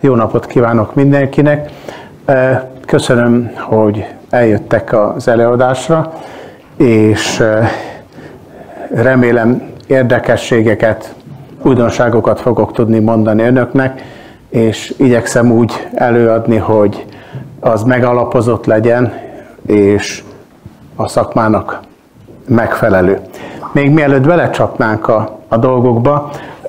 Jó napot kívánok mindenkinek! Köszönöm, hogy eljöttek az előadásra, és remélem érdekességeket, újdonságokat fogok tudni mondani önöknek, és igyekszem úgy előadni, hogy az megalapozott legyen, és a szakmának megfelelő. Még mielőtt belecsapnánk a dolgokba,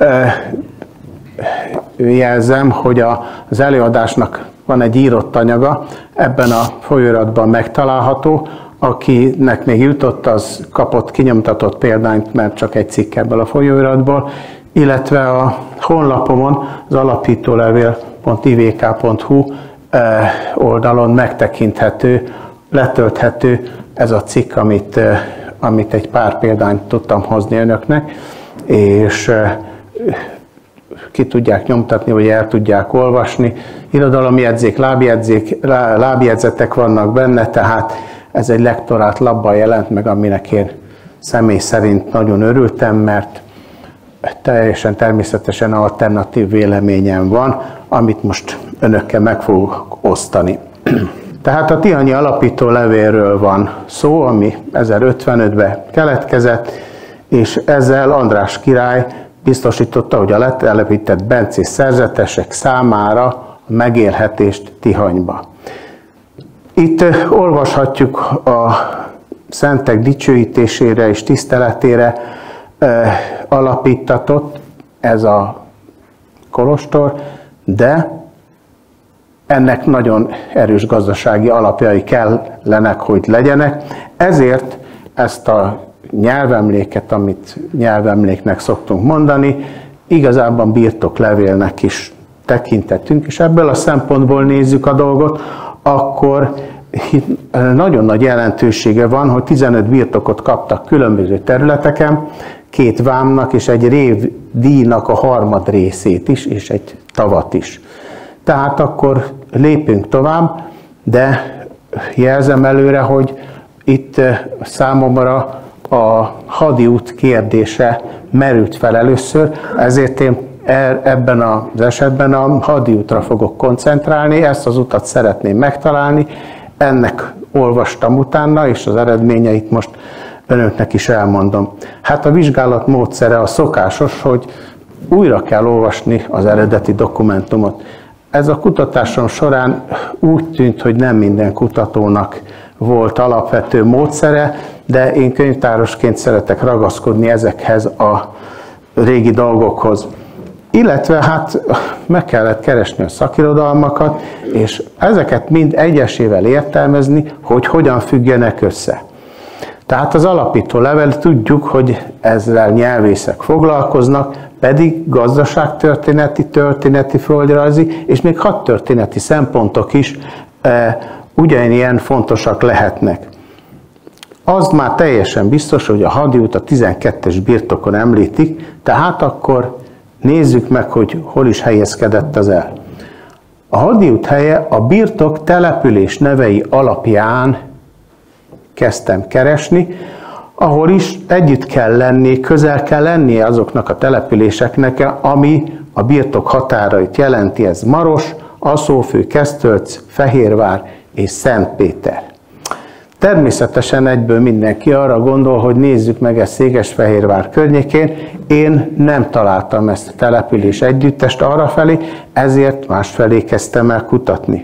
jelzem, hogy az előadásnak van egy írott anyaga, ebben a folyóiratban megtalálható. Akinek még jutott, az kapott kinyomtatott példányt, mert csak egy cikk ebből a folyóiratból, illetve a honlapomon, az alapítólevél.ivk.hu oldalon megtekinthető, letölthető ez a cikk, amit egy pár példányt tudtam hozni önöknek, és ki tudják nyomtatni, vagy el tudják olvasni. Irodalomjegyzék, lábjegyzetek vannak benne, tehát ez egy lektorált labban jelent meg, aminek én személy szerint nagyon örültem, mert teljesen természetesen alternatív véleményem van, amit most önökkel meg fogok osztani. Tehát a tihanyi alapító levélről van szó, ami 1055-ben keletkezett, és ezzel András király biztosította, hogy a letelepített bencés szerzetesek számára a megélhetést Tihanyba. Itt olvashatjuk a szentek dicsőítésére és tiszteletére alapítatott ez a kolostor, de ennek nagyon erős gazdasági alapjai kellenek, hogy legyenek. Ezért ezt a nyelvemléket, amit nyelvemléknek szoktunk mondani, igazából birtoklevélnek is tekintettünk, és ebből a szempontból nézzük a dolgot, akkor nagyon nagy jelentősége van, hogy 15 birtokot kaptak különböző területeken, 2 vámnak és egy révdíjnak a harmad részét is, és egy tavat is. Tehát akkor lépünk tovább, de jelzem előre, hogy itt számomra a hadiút kérdése merült fel először, ezért én ebben az esetben a hadiútra fogok koncentrálni, ezt az utat szeretném megtalálni, ennek olvastam utána, és az eredményeit most önöknek is elmondom. Hát a vizsgálat módszere a szokásos, hogy újra kell olvasni az eredeti dokumentumot. Ez a kutatásom során úgy tűnt, hogy nem minden kutatónak volt alapvető módszere, de én könyvtárosként szeretek ragaszkodni ezekhez a régi dolgokhoz. Illetve hát meg kellett keresni a szakirodalmakat, és ezeket mind egyesével értelmezni, hogy hogyan függenek össze. Tehát az alapító level, tudjuk, hogy ezzel nyelvészek foglalkoznak, pedig gazdaságtörténeti, földrajzi és még hadtörténeti szempontok is ugyanilyen fontosak lehetnek. Az már teljesen biztos, hogy a hadiút a 12-es birtokon említik, tehát akkor nézzük meg, hogy hol is helyezkedett az el. A hadiút helye a birtok település nevei alapján kezdtem keresni, ahol is együtt kell lenni, közel kell lennie azoknak a településeknek, ami a birtok határait jelenti, ez Maros, Alszófő, Kesztölc, Fehérvár és Szentpéter. Természetesen egyből mindenki arra gondol, hogy nézzük meg ezt Székesfehérvár környékén. Én nem találtam ezt a település együttest arrafelé, ezért másfelé kezdtem el kutatni.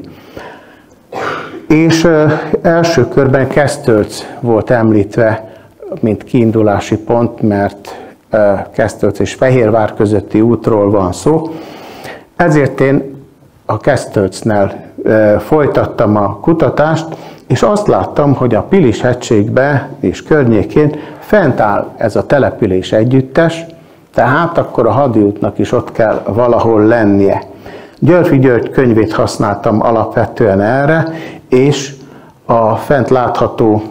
És első körben Kesztölc volt említve, mint kiindulási pont, mert Kesztölc és Fehérvár közötti útról van szó. Ezért én a Kesztölcnél folytattam a kutatást, és azt láttam, hogy a Pilis-hegységbe és környékén fent áll ez a település együttes, tehát akkor a hadiútnak is ott kell valahol lennie. Györffy György könyvét használtam alapvetően erre, és a fent látható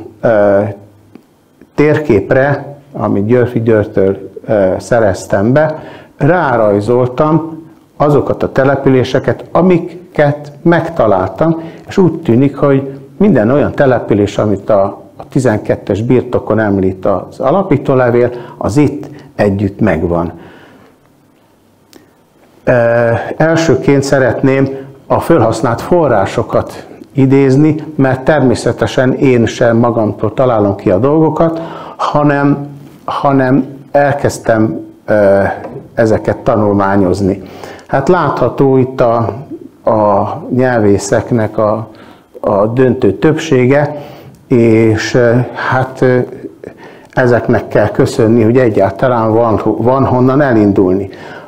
térképre, amit Györffy Györgytől szereztem be, rárajzoltam azokat a településeket, amiket megtaláltam, és úgy tűnik, hogy minden olyan település, amit a 12-es birtokon említ az alapítólevél, az itt együtt megvan. Elsőként szeretném a felhasznált forrásokat idézni, mert természetesen én sem magamtól találom ki a dolgokat, hanem elkezdtem ezeket tanulmányozni. Hát látható itt a nyelvészeknek a döntő többsége, és hát ezeknek kell köszönni, hogy egyáltalán van honnan elindulni.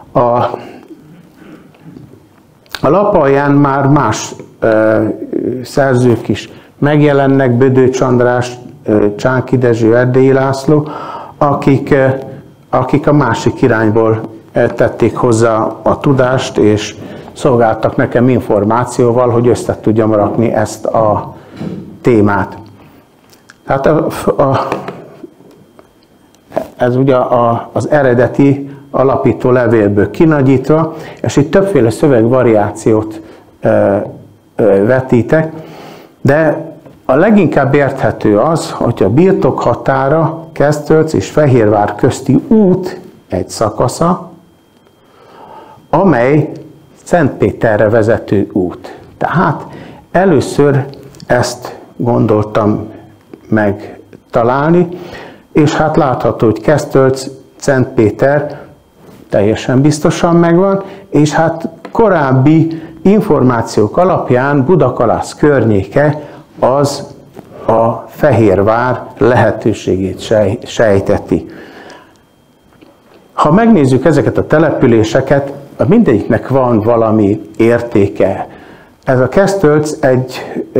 A lap alján már más szerzők is megjelennek, Bödöcs András, Csánki Dezső, Erdélyi László, akik a másik irányból tették hozzá a tudást, és szolgáltak nekem információval, hogy össze tudjam rakni ezt a témát. Tehát ez ugye az eredeti alapító levélből kinagyítva, és itt többféle szövegvariációt vetítek, de a leginkább érthető az, hogy a birtokhatára Keszthölc és Fehérvár közti út egy szakasza, amely Szentpéterre vezető út. Tehát először ezt gondoltam megtalálni, és hát látható, hogy Keszthölc, Szentpéter teljesen biztosan megvan, és hát korábbi információk alapján Budakalász környéke az a Fehérvár lehetőségét sejteti. Ha megnézzük ezeket a településeket, mindegyiknek van valami értéke. Ez a Keszthölc egy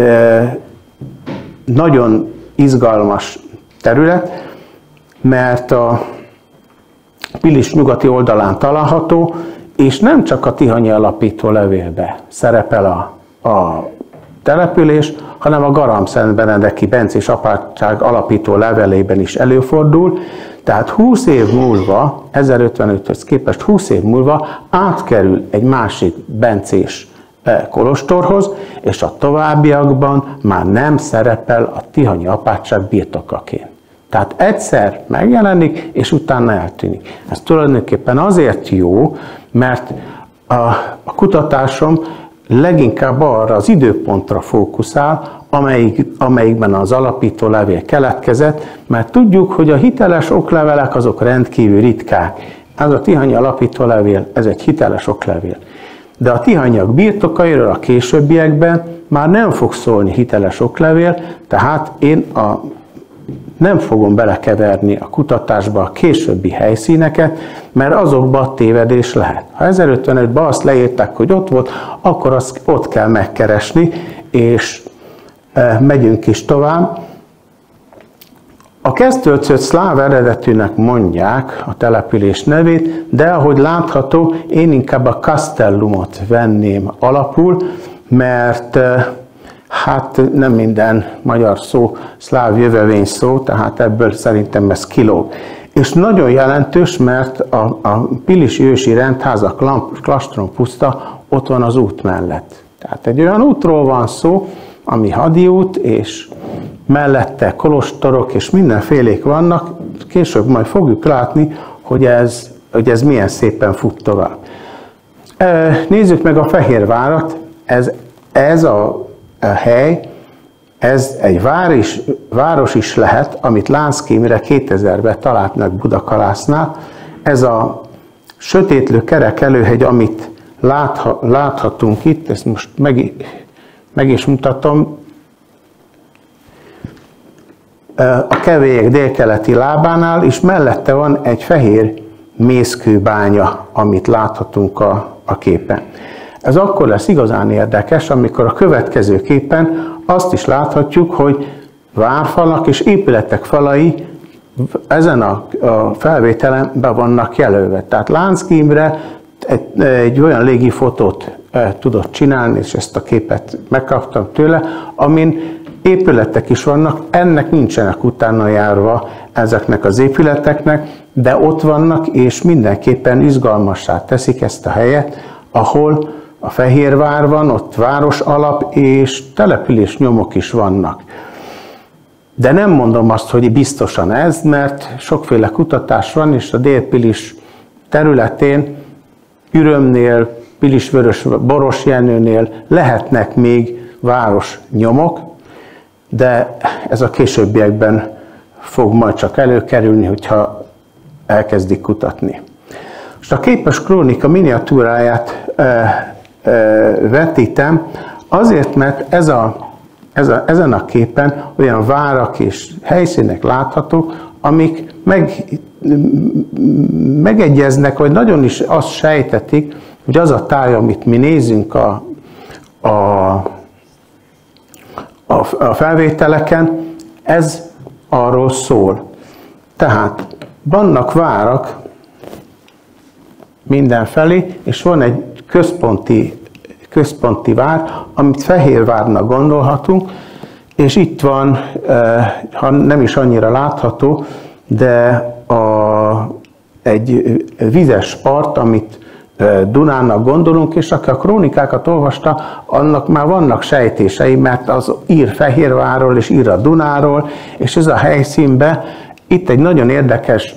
nagyon izgalmas terület, mert a Pilis nyugati oldalán található, és nem csak a tihanyi alapító levélbe szerepel a település, hanem a Garamszentbenedeki bencés apátság alapító levelében is előfordul, tehát 20 év múlva, 1055-höz képest 20 év múlva átkerül egy másik bencés kolostorhoz, és a továbbiakban már nem szerepel a tihanyi apátság birtokaként. Tehát egyszer megjelenik, és utána eltűnik. Ez tulajdonképpen azért jó, mert a kutatásom leginkább arra az időpontra fókuszál, amelyikben az alapító levél keletkezett, mert tudjuk, hogy a hiteles oklevelek azok rendkívül ritkák. Ez a tihanyi alapító levél, ez egy hiteles oklevél. De a tihanyiak birtokairól a későbbiekben már nem fog szólni hiteles oklevél, tehát én nem fogom belekeverni a kutatásba a későbbi helyszíneket, mert azokban tévedés lehet. Ha 1055-ben azt leírták, hogy ott volt, akkor azt ott kell megkeresni, és megyünk is tovább. A Keszthölcöt szláv eredetűnek mondják a település nevét, de ahogy látható, én inkább a Castellumot venném alapul, mert hát nem minden magyar szó szláv jövevény szó, tehát ebből szerintem ez kilóg. És nagyon jelentős, mert a pilisi ősi rendháza, Klastron puszta ott van az út mellett. Tehát egy olyan útról van szó, ami hadiút, és mellette kolostorok és mindenfélék vannak. Később majd fogjuk látni, hogy ez milyen szépen fut tovább. Nézzük meg a Fehérvárat. Ez a hely, ez egy város is lehet, amit Lánszky Imre 2000-ben talált meg Budakalásznál. Ez a sötétlő kerek előhegy, amit láthatunk itt, ezt most meg is mutatom, a Kevélyek délkeleti lábánál, és mellette van egy fehér mészkőbánya, amit láthatunk a képen. Ez akkor lesz igazán érdekes, amikor a következő képen azt is láthatjuk, hogy várfalak és épületek falai ezen a felvételen be vannak jelölve. Tehát Lánszky Imre egy olyan légifotót tudott csinálni, és ezt a képet megkaptam tőle, amin épületek is vannak, ennek nincsenek utána járva ezeknek az épületeknek, de ott vannak, és mindenképpen izgalmassá teszik ezt a helyet, ahol a Fehérvár van, ott város alap és település nyomok is vannak. De nem mondom azt, hogy biztosan ez, mert sokféle kutatás van, és a Dél-Pilis területén Ürömnél, Pilisvörös-Borosjenőnél lehetnek még városnyomok, de ez a későbbiekben fog majd csak előkerülni, hogyha elkezdik kutatni. Most a képes krónika miniatúráját vetítem, azért, mert ezen a képen olyan várak és helyszínek láthatók, amik megegyeznek, vagy nagyon is azt sejtetik, hogy az a táj, amit mi nézünk a felvételeken, ez arról szól. Tehát vannak várak mindenfelé, és van egy központi vár, amit Fehérvárnak gondolhatunk, és itt van, ha nem is annyira látható, de egy vizes part, amit Dunának gondolunk, és aki a krónikákat olvasta, annak már vannak sejtései, mert az ír Fehérvárról és ír a Dunáról, és ez a helyszínben itt egy nagyon érdekes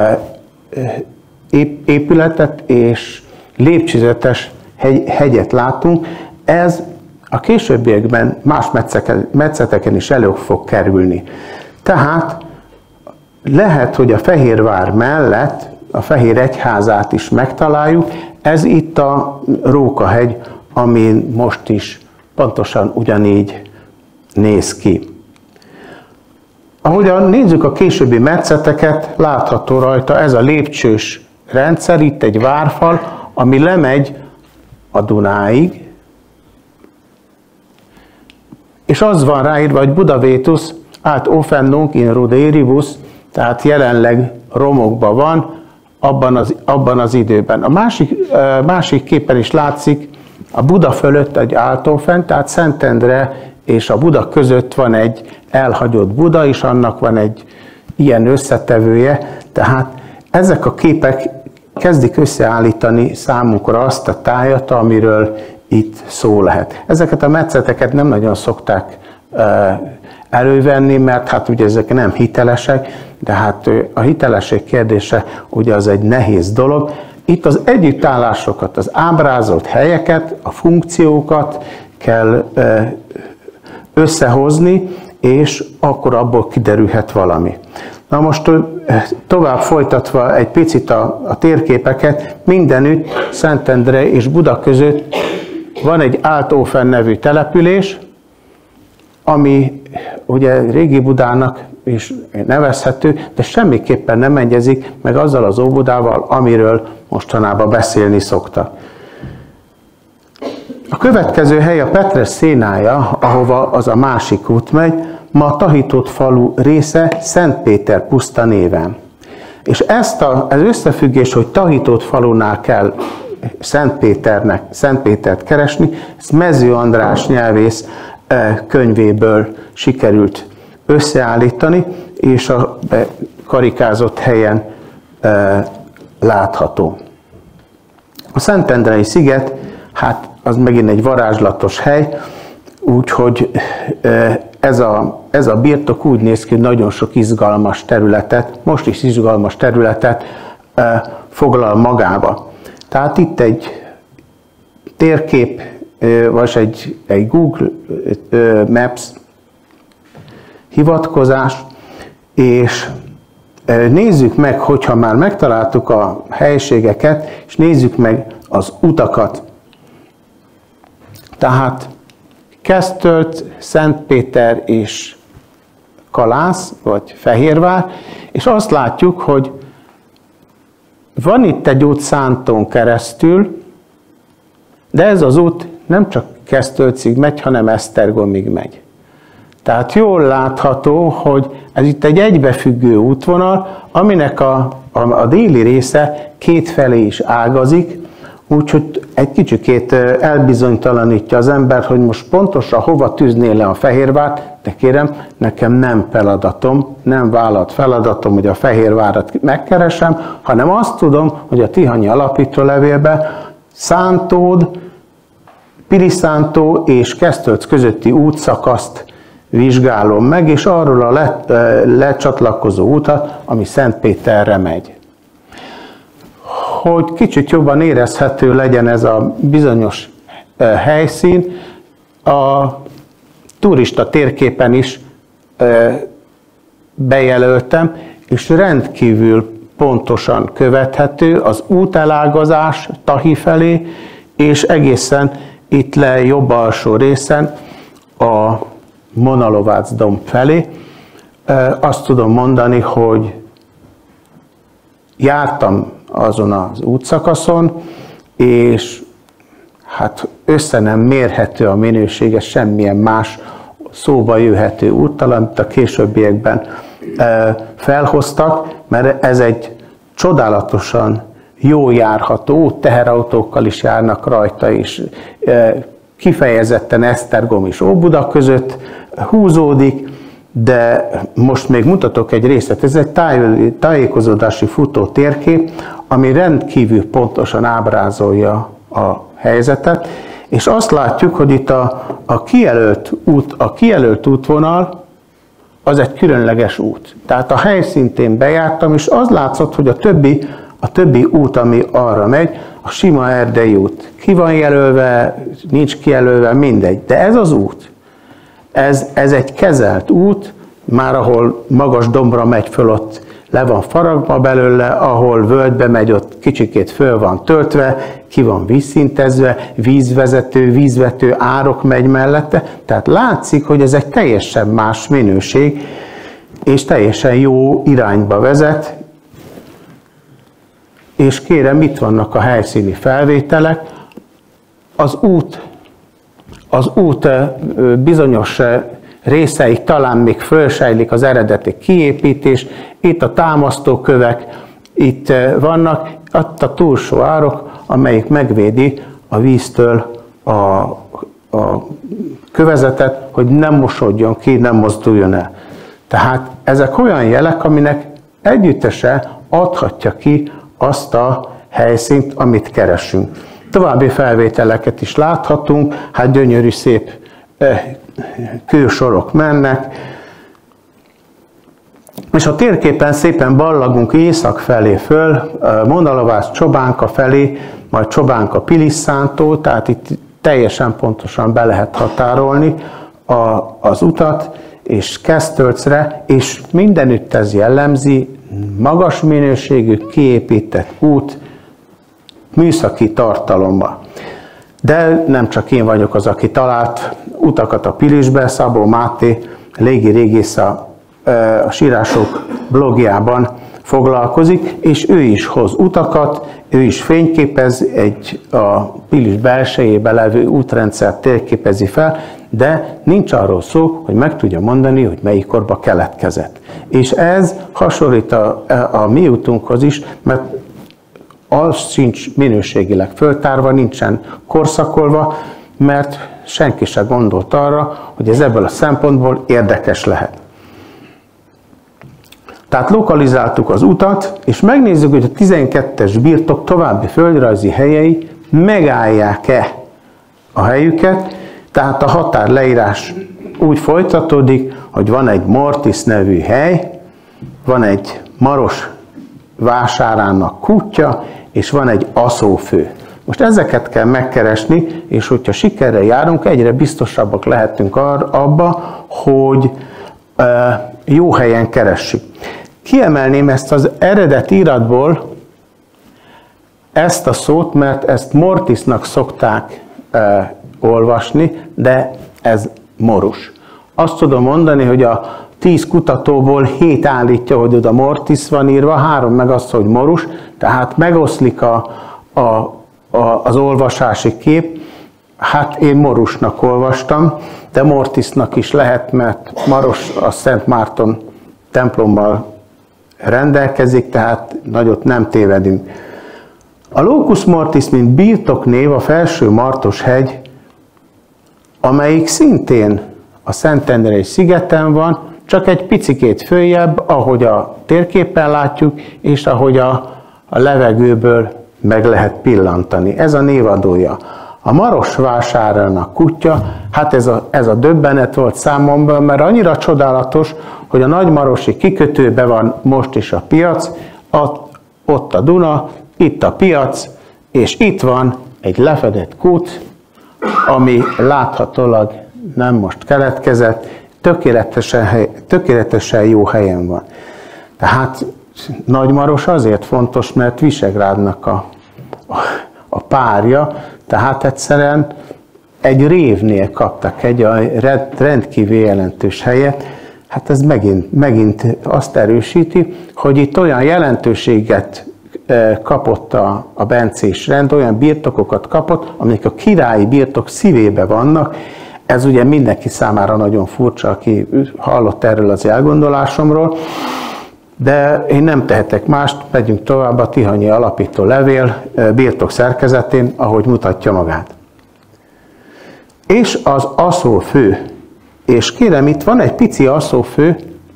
épületet és lépcsőzetes hegyet látunk. Ez a későbbiekben más metszeteken is elő fog kerülni. Tehát lehet, hogy a Fehérvár mellett a Fehér Egyházát is megtaláljuk. Ez itt a Rókahegy, ami most is pontosan ugyanígy néz ki. Ahogyan nézzük a későbbi metszeteket, látható rajta ez a lépcsős rendszer, itt egy várfal, ami lemegy a Dunáig, és az van ráírva, hogy Budavétus át offendunk in ruderibus, tehát jelenleg romokban van, abban az időben. A másik képen is látszik, a Buda fölött egy Althofen, tehát Szentendre és a Buda között van egy elhagyott Buda, és annak van egy ilyen összetevője. Tehát ezek a képek kezdik összeállítani számunkra azt a tájat, amiről itt szó lehet. Ezeket a metszeteket nem nagyon szokták elővenni, mert hát ugye ezek nem hitelesek, de hát a hitelesség kérdése ugye az egy nehéz dolog. Itt az együttállásokat, az ábrázolt helyeket, a funkciókat kell összehozni, és akkor abból kiderülhet valami. Na most tovább folytatva egy picit a térképeket, mindenütt Szentendre és Buda között van egy Althofen nevű település, ami ugye régi Budának is nevezhető, de semmiképpen nem egyezik meg azzal az Óbudával, amiről mostanában beszélni szoktak. A következő hely a Petres szénája, ahova az a másik út megy, ma a Tahitott falu része Szentpéter puszta néven. És ez összefüggés, hogy Tahitott falunál kell Szentpétert keresni, ezt Mező András nyelvész könyvéből sikerült összeállítani, és a karikázott helyen látható. A Szentendrei sziget, hát az megint egy varázslatos hely, úgyhogy ez a birtok úgy néz ki, hogy nagyon sok izgalmas területet, most is izgalmas területet foglal magába. Tehát itt egy térkép, vagy egy Google Maps hivatkozás, és nézzük meg, hogyha már megtaláltuk a helységeket, és nézzük meg az utakat. Tehát Keszthölt, Szentpéter és Kalász, vagy Fehérvár, és azt látjuk, hogy van itt egy út Szántón keresztül, de ez az út nem csak Keszthölcig megy, hanem Esztergomig megy. Tehát jól látható, hogy ez itt egy egybefüggő útvonal, aminek a déli része kétfelé is ágazik, úgyhogy egy kicsikét elbizonytalanítja az ember, hogy most pontosan hova tűzné le a Fehérvárt, de kérem, nekem nem feladatom, nem vállalt feladatom, hogy a Fehérvárat megkeresem, hanem azt tudom, hogy a Tihanyi alapítólevélben Szántód, Piriszántó és Keszthölc közötti útszakaszt vizsgálom meg, és arról a lecsatlakozó utat, ami Szentpéterre megy. hogy kicsit jobban érezhető legyen ez a bizonyos helyszín, a turista térképen is bejelöltem, és rendkívül pontosan követhető az útelágazás Tahi felé, és egészen itt le jobb alsó részen a Monalovácz-domb felé. Azt tudom mondani, hogy jártam azon az útszakaszon, és hát össze nem mérhető a minősége semmilyen más szóba jöhető úttal, amit a későbbiekben felhoztak, mert ez egy csodálatosan jó járható út, teherautókkal is járnak rajta, és kifejezetten Esztergom és Óbuda között húzódik, de most még mutatok egy részlet. Ez egy tájékozódási futó térkép, ami rendkívül pontosan ábrázolja a helyzetet, és azt látjuk, hogy itt a kijelölt útvonal az egy különleges út. Tehát a helyszíntén bejártam, és az látszott, hogy a többi út, ami arra megy, a sima erdei út. Ki van jelölve, nincs kijelölve, mindegy. De ez az út, ez egy kezelt út, már ahol magas dombra megy föl, ott le van faragva belőle, ahol völgybe megy, ott kicsikét föl van töltve, ki van vízszintezve, vízvető árok megy mellette. Tehát látszik, hogy ez egy teljesen más minőség, és teljesen jó irányba vezet. És kérem, itt vannak a helyszíni felvételek. Az út bizonyos részeik talán még fölsejlik az eredeti kiépítés, itt a támasztókövek, itt vannak, ott a túlsó árok, amelyik megvédi a víztől a kövezetet, hogy nem mosódjon ki, nem mozduljon el. Tehát ezek olyan jelek, aminek együttese adhatja ki azt a helyszínt, amit keresünk. További felvételeket is láthatunk, hát gyönyörű szép kősorok mennek, és a térképen szépen ballagunk észak felé föl, Monalovácz Csobánka felé, majd Csobánka Pilisszántó, tehát itt teljesen pontosan be lehet határolni az utat, és Kesztölcre, és mindenütt ez jellemzi, magas minőségű, kiépített út, műszaki tartalommal. De nem csak én vagyok az, aki talált utakat a Pilisbe, Szabó Máté, légirégész a Sírások blogjában foglalkozik, és ő is hoz utakat, ő is fényképez, a Pilis belsejében levő útrendszert térképezi fel, de nincs arról szó, hogy meg tudja mondani, hogy melyik korba keletkezett. És ez hasonlít a mi útunkhoz is, mert az sincs minőségileg föltárva, nincsen korszakolva, mert senki sem gondolt arra, hogy ez ebből a szempontból érdekes lehet. Tehát lokalizáltuk az utat, és megnézzük, hogy a 12-es birtok további földrajzi helyei megállják-e a helyüket. Tehát a határleírás úgy folytatódik, hogy van egy Mortis nevű hely, van egy Maros vásárának kútja, és van egy Aszófő. Most ezeket kell megkeresni, és hogyha sikerrel járunk, egyre biztosabbak lehetünk abba, hogy jó helyen keressük. Kiemelném ezt az eredeti iratból, ezt a szót, mert ezt Mortisnak szokták olvasni, de ez Morus. Azt tudom mondani, hogy a 10 kutatóból 7 állítja, hogy oda Mortis van írva, 3 meg azt, hogy Morus, tehát megoszlik az olvasási kép. Hát én Morusnak olvastam, de Mortisnak is lehet, mert Maros a Szent Márton templommal rendelkezik, tehát nagyot nem tévedünk. A Locus Mortis, mint birtoknév, a Felső Martos hegy, amelyik szintén a Szentendrei szigeten van, csak egy picikét följebb, ahogy a térképen látjuk, és ahogy a levegőből meg lehet pillantani. Ez a névadója. A Maros vásárának kútja, hát ez a döbbenet volt számomra, mert annyira csodálatos, hogy a nagymarosi kikötőben van most is a piac, ott a Duna, itt a piac, és itt van egy lefedett kút, ami láthatólag nem most keletkezett, tökéletesen jó helyen van. Tehát Nagymaros azért fontos, mert Visegrádnak a párja, tehát egyszerűen egy révnél kaptak egy rendkívül jelentős helyet. Hát ez megint azt erősíti, hogy itt olyan jelentőséget kapott a bencés rend, olyan birtokokat kapott, amik a királyi birtok szívébe vannak. Ez ugye mindenki számára nagyon furcsa, aki hallott erről az elgondolásomról, de én nem tehetek mást, megyünk tovább a tihanyi alapító levél birtok szerkezetén, ahogy mutatja magát. És az aszófő. És kérem, itt van egy pici aszófő,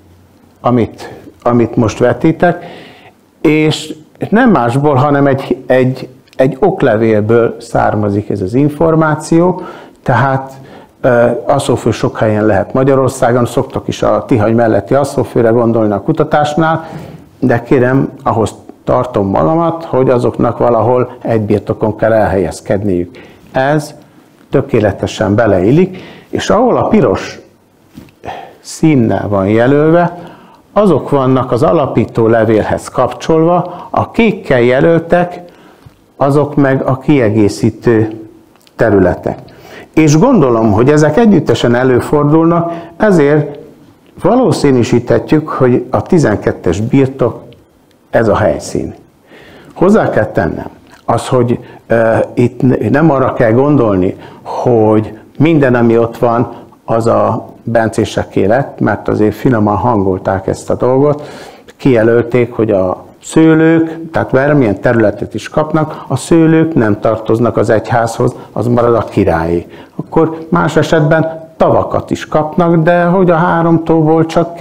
amit most vetítek, és nem másból, hanem egy oklevélből származik ez az információ, tehát aszófő sok helyen lehet Magyarországon, szoktak is a Tihany melletti aszófőre gondolni a kutatásnál, de kérem, ahhoz tartom magamat, hogy azoknak valahol egy birtokon kell elhelyezkedniük. Ez tökéletesen beleillik, és ahol a piros színnel van jelölve, azok vannak az alapító levélhez kapcsolva, a kékkel jelöltek, azok meg a kiegészítő területek. És gondolom, hogy ezek együttesen előfordulnak, ezért valószínűsíthetjük, hogy a 12-es birtok ez a helyszín. Hozzá kell tennem az, hogy itt nem arra kell gondolni, hogy minden, ami ott van, az a bencéseké lett, mert azért finoman hangolták ezt a dolgot, kijelölték, hogy a szőlők, tehát bármilyen területet is kapnak, a szőlők nem tartoznak az egyházhoz, az marad a királyé. Akkor más esetben tavakat is kapnak, de hogy a 3 tóból csak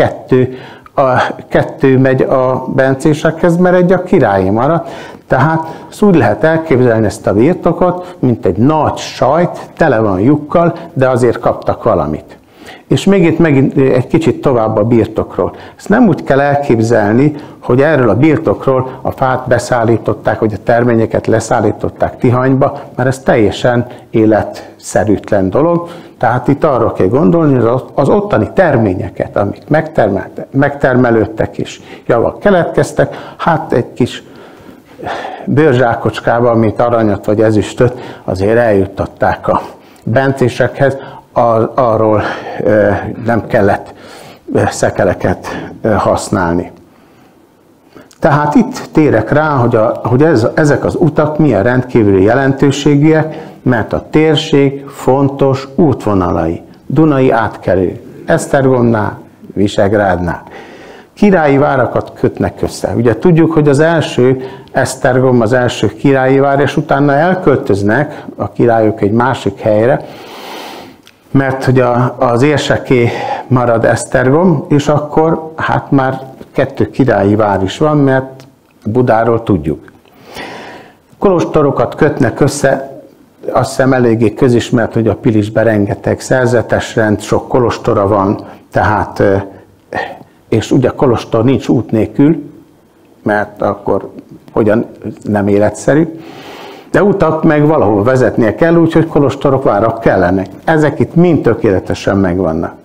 2 megy a bencésekhez, mert egy a királyé marad. Tehát úgy lehet elképzelni ezt a birtokot, mint egy nagy sajt, tele van lyukkal, de azért kaptak valamit. És még itt megint egy kicsit tovább a birtokról. Ezt nem úgy kell elképzelni, hogy erről a birtokról a fát beszállították, vagy a terményeket leszállították Tihanyba, mert ez teljesen életszerűtlen dolog. Tehát itt arra kell gondolni, hogy az ottani terményeket, amik megtermelődtek és javak keletkeztek, hát egy kis bőrzsákocskában, mint aranyat vagy ezüstöt, azért eljuttatták a bencésekhez, arról nem kellett szekereket használni. Tehát itt térek rá, hogy ezek az utak milyen rendkívüli jelentőségűek, mert a térség fontos útvonalai. Dunai átkelő, Esztergomnál, Visegrádnál. Királyi várakat kötnek össze. Ugye tudjuk, hogy az első Esztergom az első királyi vár, és utána elköltöznek a királyok egy másik helyre, mert hogy az érseké marad Esztergom, és akkor hát már 2 királyi vár is van, mert Budáról tudjuk. Kolostorokat kötnek össze, azt hiszem eléggé közismert, hogy a Pilisben rengeteg szerzetes rend, sok kolostora van, tehát, és ugye a kolostor nincs út nélkül, mert akkor hogyan nem életszerű, de utak meg valahol vezetnie kell, úgyhogy kolostorok, várak kellenek. Ezek itt mind tökéletesen megvannak.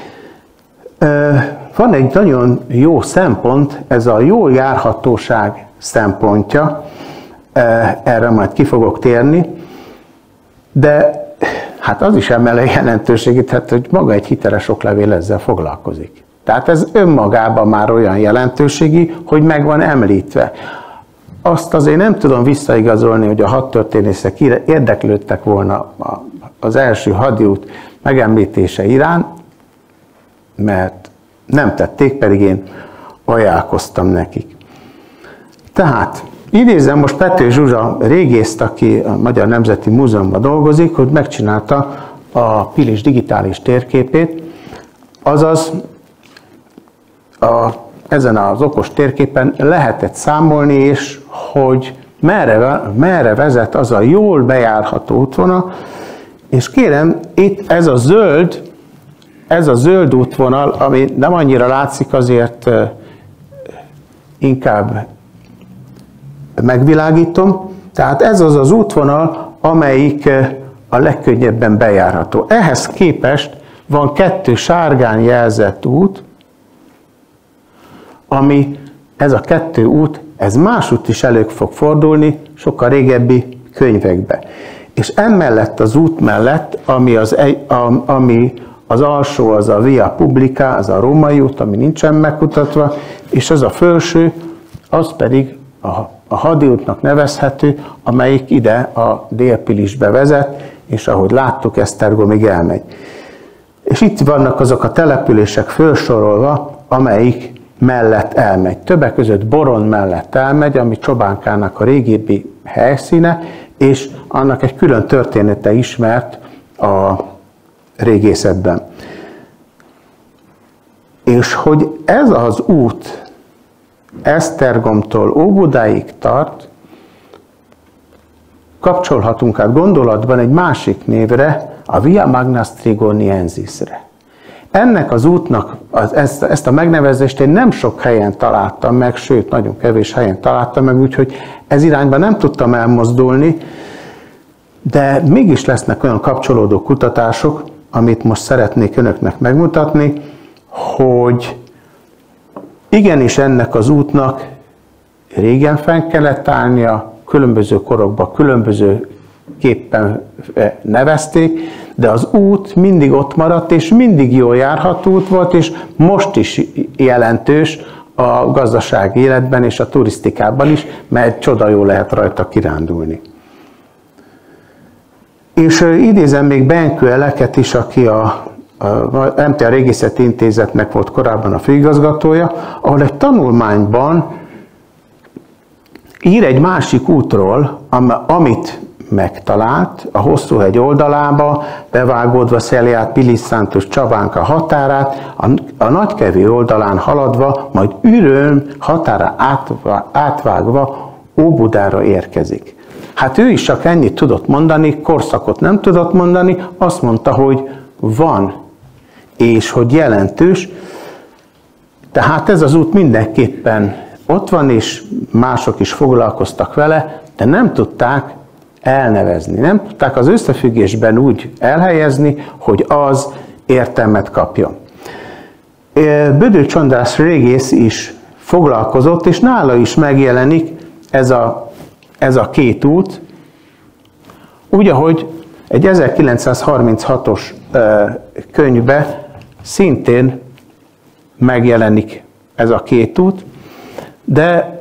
Van egy nagyon jó szempont, ez a jó járhatóság szempontja, erre majd ki fogok térni, de hát az is emeli jelentőségét, hát, hogy maga egy hiteles oklevél ezzel foglalkozik. Tehát ez önmagában már olyan jelentőségi, hogy meg van említve. Azt azért nem tudom visszaigazolni, hogy a hadtörténészek érdeklődtek volna az első hadiút megemlítése iránt, mert nem tették, pedig én ajánlkoztam nekik. Tehát idézem most Pető Zsuzsa régészt, aki a Magyar Nemzeti Múzeumban dolgozik, hogy megcsinálta a Pilis digitális térképét, azaz ezen az okos térképen lehetett számolni, és hogy merre vezet az a jól bejárható útvonal, és kérem, itt ez a zöld útvonal, ami nem annyira látszik, azért inkább megvilágítom. Tehát ez az az útvonal, amelyik a legkönnyebben bejárható. Ehhez képest van 2 sárgán jelzett út, ami ez a 2 út, ez másútt is elő fog fordulni, sokkal régebbi könyvekbe. És emellett az út mellett, ami az alsó, az a Via Publica, az a római út, ami nincsen megkutatva, és az a felső, az pedig a hadiútnak nevezhető, amelyik ide a Délpilisbe vezet, és ahogy láttuk, Esztergomig elmegy. És itt vannak azok a települések felsorolva, amelyik mellett elmegy. Többek között Boron mellett elmegy, ami Csobánkának a régebbi helyszíne, és annak egy külön története ismert a régészetben. És hogy ez az út Esztergomtól Óbudáig tart, kapcsolhatunk át gondolatban egy másik névre, a Via Magna Strigoniensisre. Ennek az útnak ezt a megnevezést én nem sok helyen találtam meg, sőt, nagyon kevés helyen találtam meg, úgyhogy ez irányban nem tudtam elmozdulni, de mégis lesznek olyan kapcsolódó kutatások, amit most szeretnék önöknek megmutatni, hogy igenis ennek az útnak régen fenn kellett állnia, különböző korokban különbözőképpen nevezték, de az út mindig ott maradt, és mindig jól járható út volt, és most is jelentős a gazdasági életben és a turisztikában is, mert csoda jó lehet rajta kirándulni. És idézem még Benkő Eleket is, aki a MTA Régészeti Intézetnek volt korábban a főigazgatója, ahol egy tanulmányban ír egy másik útról, amit megtalált, a Hosszúhegy oldalába, bevágódva Szeliát, Pilis-Szántos, Csabánka határát, a Nagykevő oldalán haladva, majd Üröm határa átvágva Óbudára érkezik. Hát ő is csak ennyit tudott mondani, korszakot nem tudott mondani, azt mondta, hogy van, és hogy jelentős. Tehát ez az út mindenképpen ott van, és mások is foglalkoztak vele, de nem tudták elnevezni, nem tudták az összefüggésben úgy elhelyezni, hogy az értelmet kapjon. Bödő Csondrász régész is foglalkozott, és nála is megjelenik ez a 2 út, úgy, ahogy egy 1936-os könyvbe szintén megjelenik ez a 2 út, de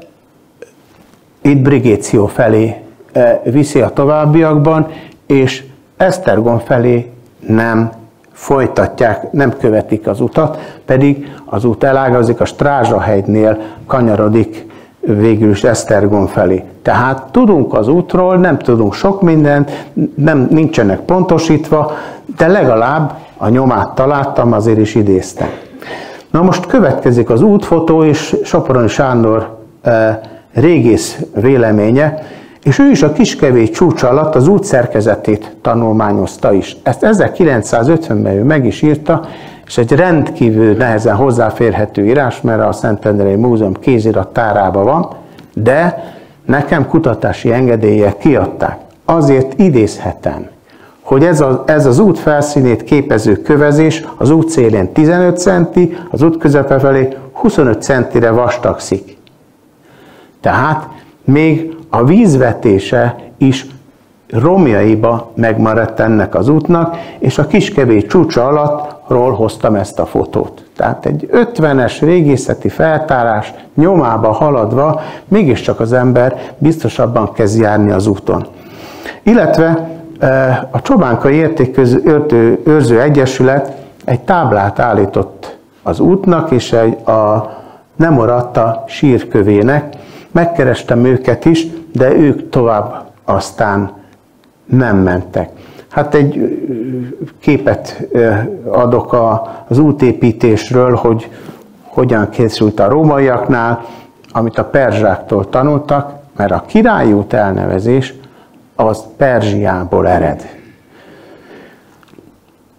itt Brigéció felé viszi a továbbiakban, és Esztergom felé nem folytatják, nem követik az utat, pedig az út elágazik, a Strázsahegynél kanyarodik végül is Esztergom felé. Tehát tudunk az útról, nem tudunk sok mindent, nincsenek pontosítva, de legalább a nyomát találtam, azért is idéztem. Na most következik az útfotó és Soproni Sándor régész véleménye, és ő is a Kiskevés csúcs alatt az út szerkezetét tanulmányozta is. Ezt 1950-ben ő meg is írta, és egy rendkívül nehezen hozzáférhető írás, mert a Szentendrei Múzeum kézirat tárában van, de nekem kutatási engedéllyel kiadták. Azért idézhetem, hogy ez az út felszínét képező kövezés az út szélén 15 centi, az út közepe felé 25 centire vastagszik. Tehát még a vízvetése is romjaiba megmaradt ennek az útnak, és a Kiskevés csúcsa alattról hoztam ezt a fotót. Tehát egy 50-es régészeti feltárás nyomába haladva mégiscsak az ember biztosabban kezd járni az úton. Illetve a Csobánkai Értékőrző Egyesület egy táblát állított az útnak, és a Nemaratta sírkövének. Megkerestem őket is, de ők tovább aztán nem mentek. Hát egy képet adok az útépítésről, hogy hogyan készült a rómaiaknál, amit a perzsáktól tanultak, mert a királyút elnevezés az Perzsiából ered.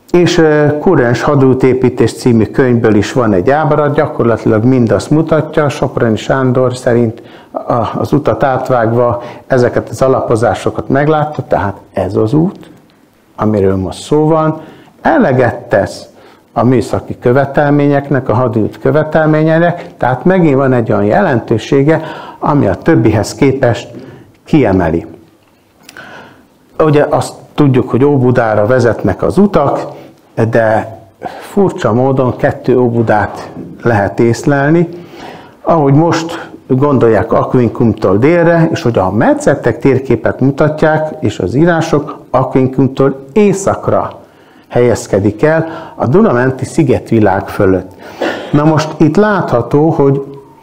És Kurrens hadútépítés című könyvből is van egy ábra, gyakorlatilag mindazt mutatja, Soproni Sándor szerint az utat átvágva ezeket az alapozásokat meglátta, tehát ez az út, amiről most szó van, eleget tesz a műszaki követelményeknek, a hadiút követelményeinek, tehát megint van egy olyan jelentősége, ami a többihez képest kiemeli. Ugye azt tudjuk, hogy Óbudára vezetnek az utak, de furcsa módon 2 Óbudát lehet észlelni. Ahogy most gondolják Aquincumtól délre, és hogy a metszettek térképet mutatják, és az írások Aquincumtól északra helyezkedik el a Duna-menti szigetvilág fölött. Na most itt látható, hogy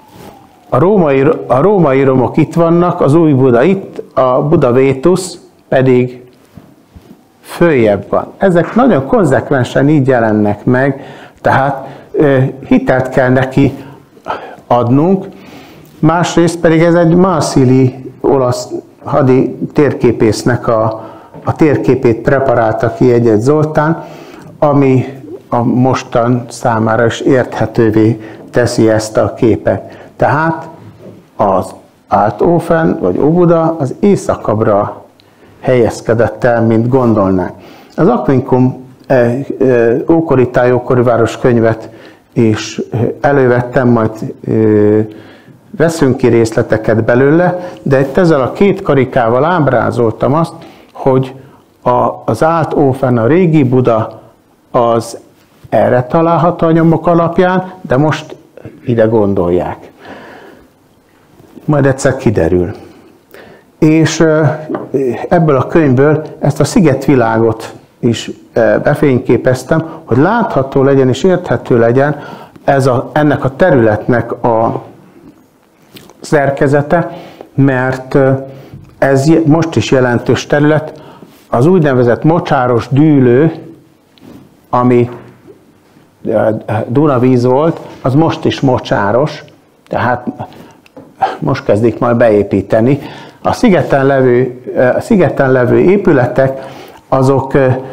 a római romok itt vannak, az új Buda itt, a Buda Vétusz pedig följebb van. Ezek nagyon konzekvensen így jelennek meg, tehát hitelt kell neki adnunk. Másrészt pedig ez egy Marsili olasz hadi térképésznek a térképét preparálta ki Egyed Zoltán, ami a mostan számára is érthetővé teszi ezt a képet. Tehát az Althofen vagy Óbuda az északabbra helyezkedett el, mint gondolnánk. Az Aquincum ókori táj, ókori város könyvet is elővettem, majd veszünk ki részleteket belőle, de itt ezzel a 2 karikával ábrázoltam azt, hogy az Althofen, a régi Buda, az erre található a nyomok alapján, de most ide gondolják. Majd egyszer kiderül. És ebből a könyvből ezt a szigetvilágot is befényképeztem, hogy látható legyen és érthető legyen ennek a területnek a szerkezete, mert ez most is jelentős terület, az úgynevezett mocsáros dűlő, ami Dunavíz volt, az most is mocsáros, tehát most kezdik majd beépíteni. A szigeten levő épületek, azok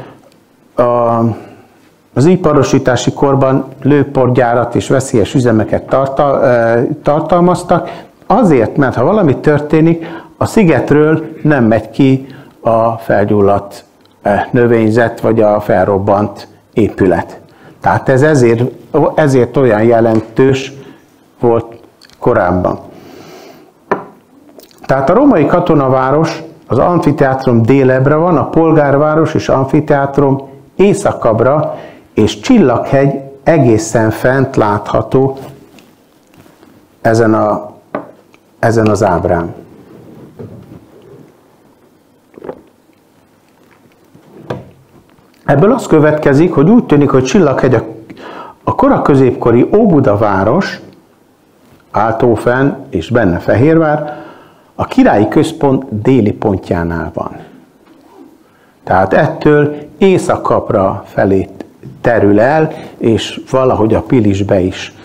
az iparosítási korban lőporgyárat és veszélyes üzemeket tartalmaztak, azért, mert ha valami történik, a szigetről nem megy ki a felgyulladt növényzet vagy a felrobbant épület. Tehát ez ezért olyan jelentős volt korábban. Tehát a római katonaváros, az amfiteátrum délebbre van, a polgárváros és amfiteátrum északabbra, és Csillaghegy egészen fent látható ezen az ábrán. Ebből az következik, hogy úgy tűnik, hogy Csillaghegy a koraközépkori Óbuda város, Althofen és benne Fehérvár, a királyi központ déli pontjánál van. Tehát ettől északabbra felé terül el, és valahogy a Pilisbe is,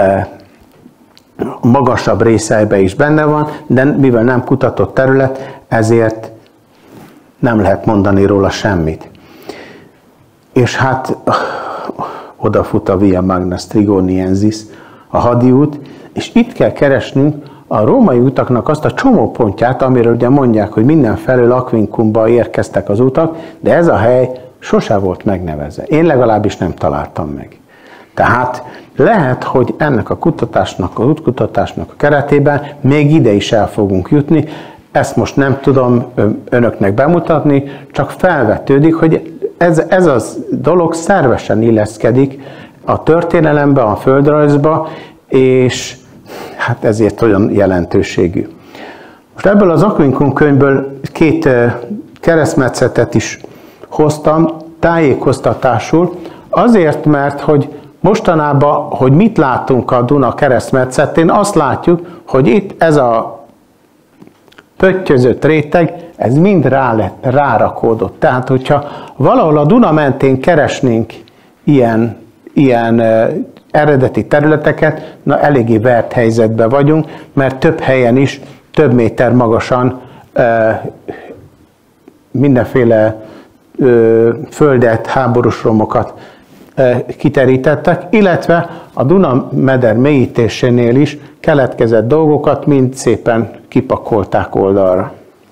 magasabb részeibe is benne van, de mivel nem kutatott terület, ezért nem lehet mondani róla semmit. És hát odafut a Via Magna Strigoniensis, a hadiút, és itt kell keresnünk a római utaknak azt a csomópontját, amiről ugye mondják, hogy mindenfelől Aquincumba érkeztek az utak, de ez a hely sose volt megnevezve. Én legalábbis nem találtam meg. Tehát lehet, hogy ennek a kutatásnak, az útkutatásnak a keretében még ide is el fogunk jutni. Ezt most nem tudom önöknek bemutatni, csak felvetődik, hogy ez a dolog szervesen illeszkedik a történelembe, a földrajzba, és hát ezért olyan jelentőségű. Most ebből az Aquincum könyvből 2 keresztmetszetet is hoztam tájékoztatásul, azért, mert hogy mostanában, hogy mit látunk a Duna keresztmetszetén, azt látjuk, hogy itt ez a pöttyözött réteg, ez mind rárakódott. Tehát, hogyha valahol a Duna mentén keresnénk ilyen eredeti területeket, na eléggé vert helyzetben vagyunk, mert több helyen is több méter magasan mindenféle földet, háborús romokat kiterítettek, illetve a Duna-meder mélyítésénél is keletkezett dolgokat mind szépen kipakolták oldalra.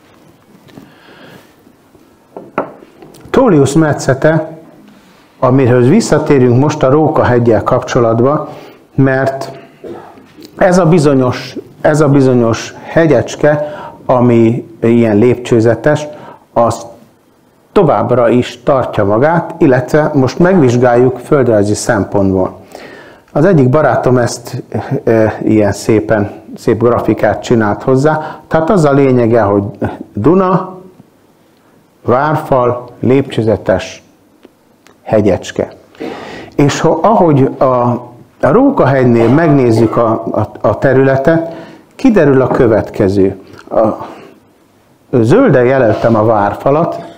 Tullius metszete, amiről visszatérünk most a Róka-heggyel kapcsolatban, mert ez a bizonyos hegyecske, ami ilyen lépcsőzetes, az továbbra is tartja magát, illetve most megvizsgáljuk földrajzi szempontból. Az egyik barátom ezt ilyen szép grafikát csinált hozzá, tehát az a lényege, hogy Duna, várfal, lépcsőzetes hegyecske. És ahogy a Róka-hegynél megnézzük a területet, kiderül a következő. Zölden jelöltem a várfalat,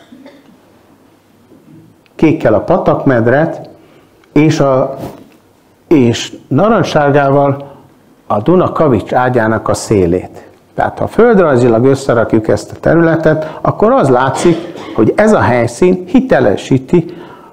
kékkel a patakmedret, és narancssárgával a Duna-Kavics ágyának a szélét. Tehát ha földrajzilag összerakjuk ezt a területet, akkor az látszik, hogy ez a helyszín hitelesíti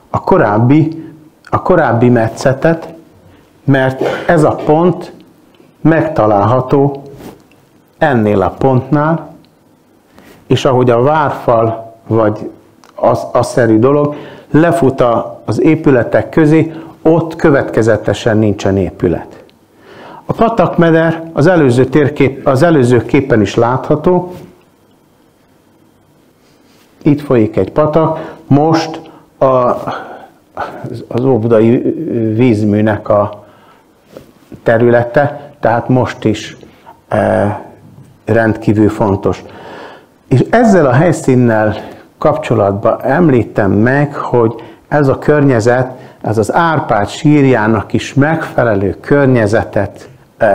a korábbi metszetet, mert ez a pont megtalálható ennél a pontnál, és ahogy a várfal, vagy az szerű dolog, lefut az épületek közé, ott következetesen nincsen épület. A patakmeder az előző képen is látható, itt folyik egy patak, most az óbudai vízműnek a területe, tehát most is rendkívül fontos. És ezzel a helyszínnel kapcsolatban említem meg, hogy ez a környezet, ez az Árpád sírjának is megfelelő környezetet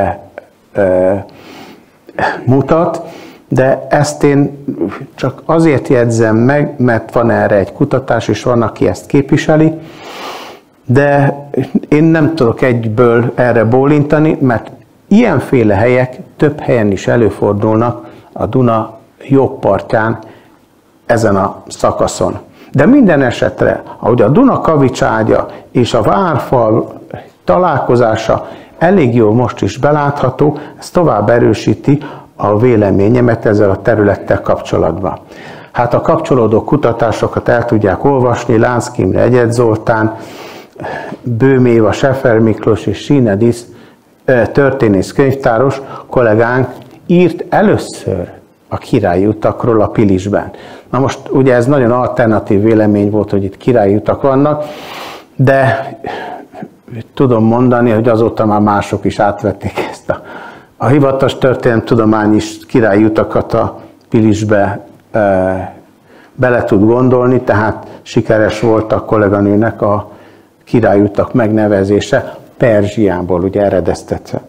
mutat, de ezt én csak azért jegyzem meg, mert van erre egy kutatás, és van, aki ezt képviseli, de én nem tudok egyből erre bólintani, mert ilyenféle helyek több helyen is előfordulnak a Duna jobb partján, ezen a szakaszon. De minden esetre, ahogy a Duna-Kavics ágya és a várfal találkozása elég jól most is belátható, ez tovább erősíti a véleményemet ezzel a területtel kapcsolatban. Hát a kapcsolódó kutatásokat el tudják olvasni, Lánszky Imre, Egyed Zoltán, Böhm Éva, Scheffer Miklós és Sinedis történész könyvtáros kollégánk írt először a királyi utakról a Pilisben. Na most ugye ez nagyon alternatív vélemény volt, hogy itt királyi utak vannak, de tudom mondani, hogy azóta már mások is átvették ezt a hivatalos történelemtudomány is királyi utakat a Pilisbe bele tud gondolni, tehát sikeres volt a kolléganőnek a királyi utak megnevezése, Perzsiából ugye eredeztetve.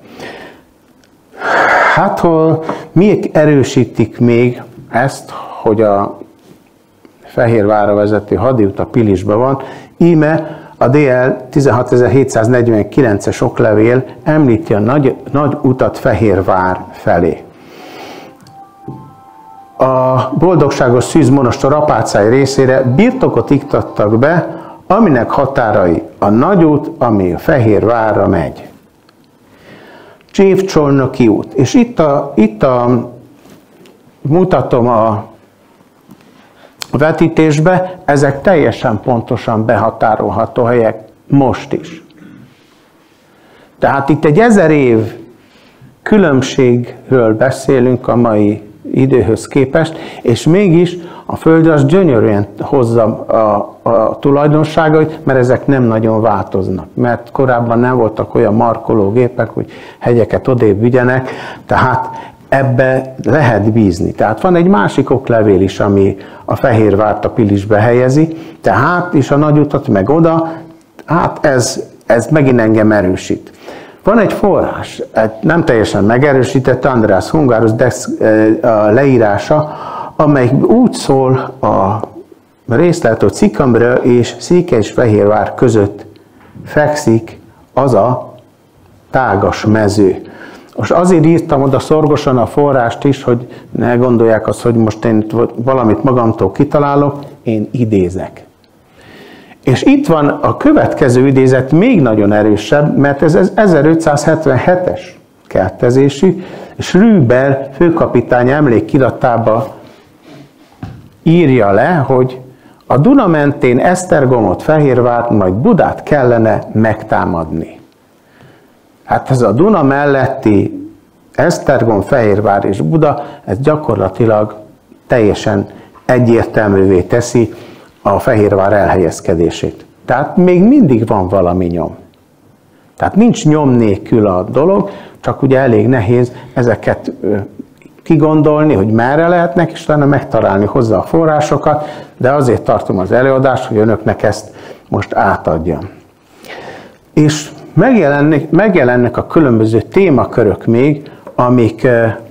Hát, miért erősítik még ezt, hogy a Fehérvárra vezető hadiút a Pilisben van, íme a DL 16749-es oklevél említi a nagy utat Fehérvár felé. A Boldogságos Szűz monostor apácái részére birtokot iktattak be, aminek határai a nagyút, ami a Fehérvárra megy. Csív-Csolnoki út. És itt mutatom a vetítésbe, ezek teljesen pontosan behatárolható helyek most is. Tehát itt egy 1000 év különbségről beszélünk a mai időhöz képest, és mégis a földrajz gyönyörűen hozza a tulajdonságait, mert ezek nem nagyon változnak. Mert korábban nem voltak olyan markológépek, hogy hegyeket odébb vigyenek, tehát ebbe lehet bízni. Tehát van egy másik oklevél is, ami a Fehérvárt a Pilisbe helyezi, tehát és a nagyutat meg oda, hát ez megint engem erősít. Van egy forrás, nem teljesen megerősített, András Hungáros leírása, amely úgy szól a részlet, hogy Cikambre és Székelyfehérvár között fekszik az a tágas mező. Most azért írtam oda szorgosan a forrást is, hogy ne gondolják azt, hogy most én valamit magamtól kitalálok, én idézek. És itt van a következő idézet még nagyon erősebb, mert ez 1577-es kertezésű, és Rüber főkapitány emlékiratába írja le, hogy a Duna mentén Esztergomot, Fehérvárt, majd Budát kellene megtámadni. Hát ez a Duna melletti Esztergom, Fehérvár és Buda, ez gyakorlatilag teljesen egyértelművé teszi a Fehérvár elhelyezkedését. Tehát még mindig van valami nyom. Tehát nincs nyom nélkül a dolog, csak ugye elég nehéz ezeket kigondolni, hogy merre lehetnek, és utána megtalálni hozzá a forrásokat, de azért tartom az előadást, hogy önöknek ezt most átadjam. És megjelennek a különböző témakörök még, amik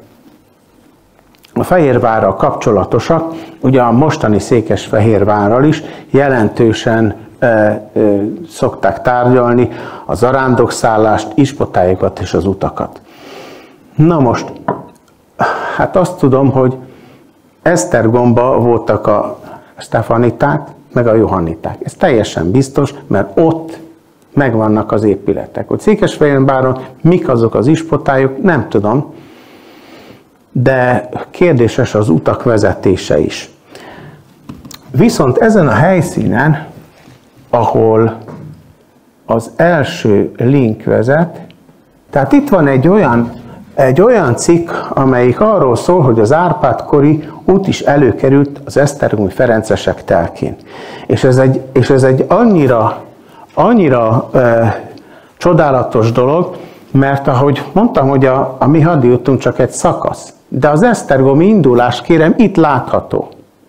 a Fehérvárral kapcsolatosak, ugye a mostani Székesfehérvárral is jelentősen szokták tárgyalni a zarándokszállást, ispotályokat és az utakat. Na most, hát azt tudom, hogy Esztergomban voltak a Stefaniták, meg a Johanniták. Ez teljesen biztos, mert ott megvannak az épületek. Hogy Székesfehérváron mik azok az ispotályok, nem tudom, de kérdéses az utak vezetése is. Viszont ezen a helyszínen, ahol az első link vezet, tehát itt van egy olyan cikk, amelyik arról szól, hogy az Árpád-kori út is előkerült az esztergomi ferencesek telkén. És ez egy annyira csodálatos dolog, mert ahogy mondtam, hogy a mi hadiútunk csak egy szakasz, de az esztergomi indulás, kérem, itt látható.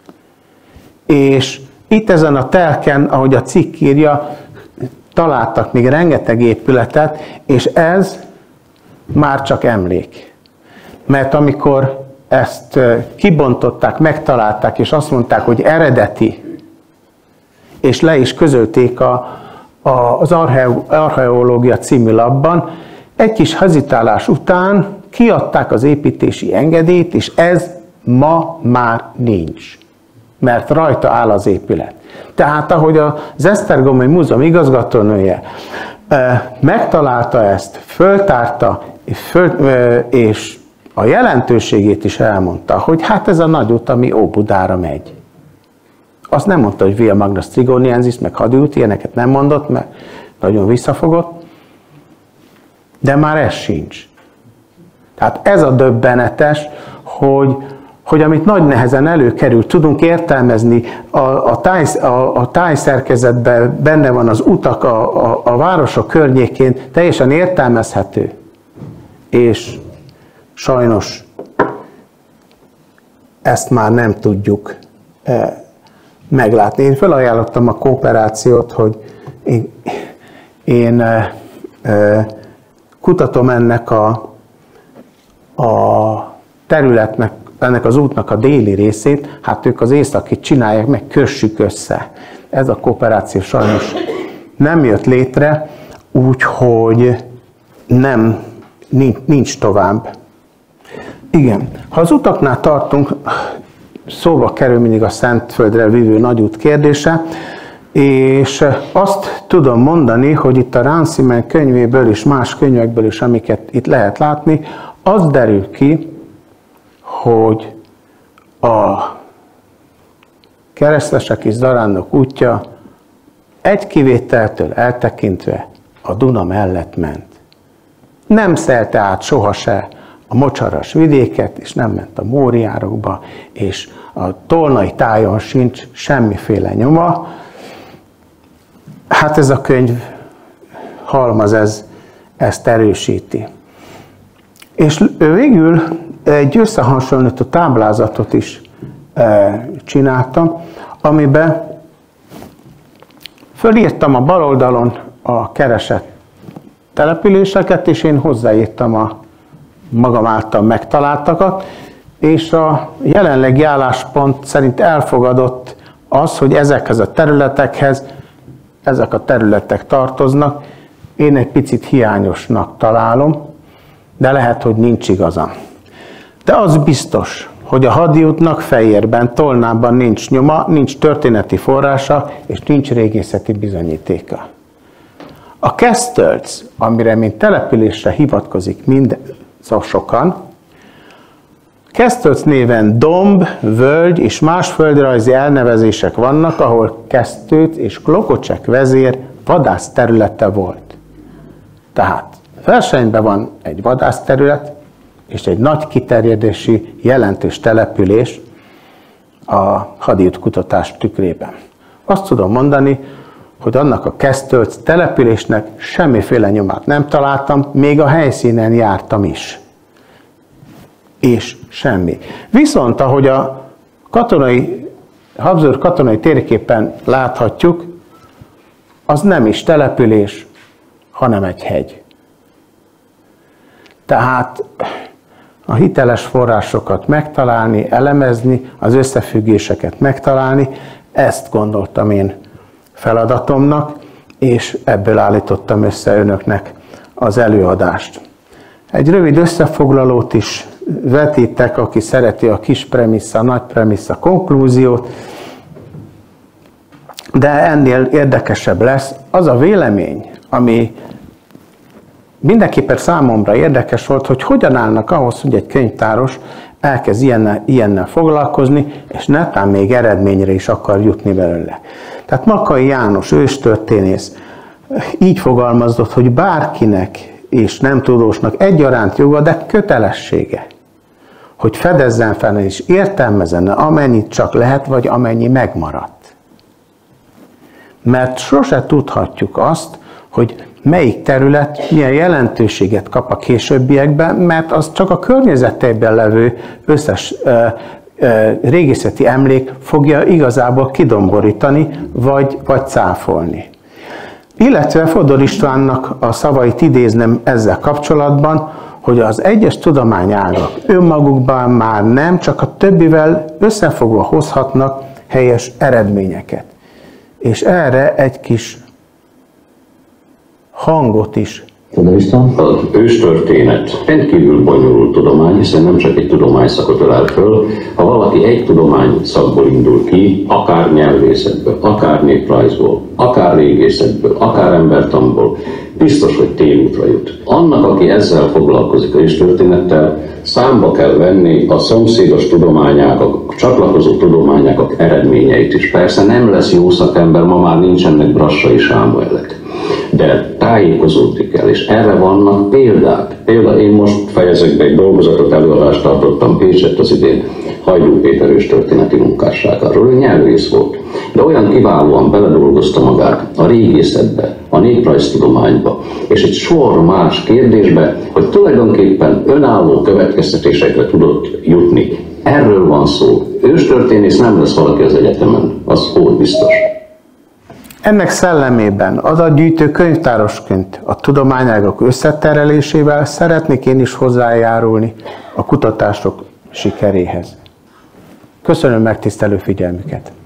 És itt ezen a telken, ahogy a cikk írja, találtak még rengeteg épületet, és ez már csak emlék. Mert amikor ezt kibontották, megtalálták, és azt mondták, hogy eredeti, és le is közölték az Archeológia című lapban, egy kis hezitálás után kiadták az építési engedélyt, és ez ma már nincs, mert rajta áll az épület. Tehát ahogy az Esztergomi Múzeum igazgatónője megtalálta ezt, föltárta, és a jelentőségét is elmondta, hogy hát ez a nagy út, ami Óbudára megy. Azt nem mondta, hogy Via Magna Strigoniensis, meg hadiút, ilyeneket nem mondott, mert nagyon visszafogott, de már ez sincs. Tehát ez a döbbenetes, hogy amit nagy nehezen előkerül, tudunk értelmezni, a tájszerkezetben benne van az utak a városok környékén, teljesen értelmezhető. És sajnos ezt már nem tudjuk meglátni. Én felajánlottam a kooperációt, hogy én kutatom ennek a területnek, ennek az útnak a déli részét, hát ők az északit csinálják, meg kössük össze. Ez a kooperáció sajnos nem jött létre, úgyhogy nincs tovább. Igen, ha az utaknál tartunk, szóba kerül mindig a Szentföldre vívő nagyút kérdése, és azt tudom mondani, hogy itt a Ranciman könyvéből és más könyvekből is, amiket itt lehet látni, az derül ki, hogy a keresztesek és zarándok útja egy kivételtől eltekintve a Duna mellett ment. Nem szelte át sohasem a mocsaras vidéket, és nem ment a Móriárokba, és a Tolnai tájon sincs semmiféle nyoma. Hát ez a könyv halmaz, ezt erősíti. És végül egy összehasonlító táblázatot is csináltam, amiben fölírtam a bal oldalon a keresett településeket, és én hozzáírtam a magam által megtaláltakat, és a jelenlegi álláspont szerint elfogadott az, hogy ezekhez a területekhez ezek a területek tartoznak. Én egy picit hiányosnak találom, de lehet, hogy nincs igazam. De az biztos, hogy a Hadiútnak Fejérben, Tolnában nincs nyoma, nincs történeti forrása, és nincs régészeti bizonyítéka. A Kesztölc, amire mint településre hivatkozik sokan, Kesztölc néven domb, völgy és más földrajzi elnevezések vannak, ahol Kesztőc és Klokocsek vezér vadászterülete volt. Tehát versenyben van egy vadászterület, és egy nagy kiterjedésű, jelentős település a Hadiút kutatás tükrében. Azt tudom mondani, hogy annak a Kesztölc településnek semmiféle nyomát nem találtam, még a helyszínen jártam is. És semmi. Viszont ahogy a Habsburg katonai térképen láthatjuk, az nem is település, hanem egy hegy. Tehát a hiteles forrásokat megtalálni, elemezni, az összefüggéseket megtalálni, ezt gondoltam én feladatomnak, és ebből állítottam össze önöknek az előadást. Egy rövid összefoglalót is vetítek, aki szereti a kis premissza, nagy premissza konklúziót, de ennél érdekesebb lesz az a vélemény, ami mindenképpen számomra érdekes volt, hogy hogyan állnak ahhoz, hogy egy könyvtáros elkezd ilyennel foglalkozni, és netán még eredményre is akar jutni belőle. Tehát Makkai János őstörténész így fogalmazott, hogy bárkinek és nem tudósnak egyaránt joga, de kötelessége, hogy fedezzen fel és értelmezzen, amennyit csak lehet, vagy amennyi megmaradt. Mert sose tudhatjuk azt, hogy melyik terület milyen jelentőséget kap a későbbiekben, mert az csak a környezetében levő összes régészeti emlék fogja igazából kidomborítani, vagy cáfolni. Illetve Fodor Istvánnak a szavait idéznem ezzel kapcsolatban, hogy az egyes tudományágak önmagukban már nem csak a többivel összefogva hozhatnak helyes eredményeket. És erre egy kis hangot is. Az őstörténet rendkívül bonyolult tudomány, hiszen nem csak egy tudományszakot ölel föl. Ha valaki egy tudományszakból indul ki, akár nyelvészetből, akár néprajzból, akár régészetből, akár embertanból, biztos, hogy tévútra jut. Annak, aki ezzel foglalkozik, a őstörténettel, számba kell venni a szomszédos tudományágak, csatlakozó tudományágak eredményeit is. Persze nem lesz jó szakember, ma már nincsenek Brassai Sámuelek, de tájékozódni kell, és erre vannak példák. Például én most fejezek be egy dolgozatot, előadást tartottam Pécsett az idén Hajdú Péter őstörténeti munkásságáról. Ő nyelvész volt, de olyan kiválóan beledolgozta magát a régészetbe, a néprajztudományba, és egy sor más kérdésbe, hogy tulajdonképpen önálló következtetésekre tudott jutni. Erről van szó. Őstörténész nem lesz valaki az egyetemen, az úgy biztos. Ennek szellemében adatgyűjtő könyvtárosként a tudományágak összeterelésével szeretnék én is hozzájárulni a kutatások sikeréhez. Köszönöm megtisztelő figyelmüket!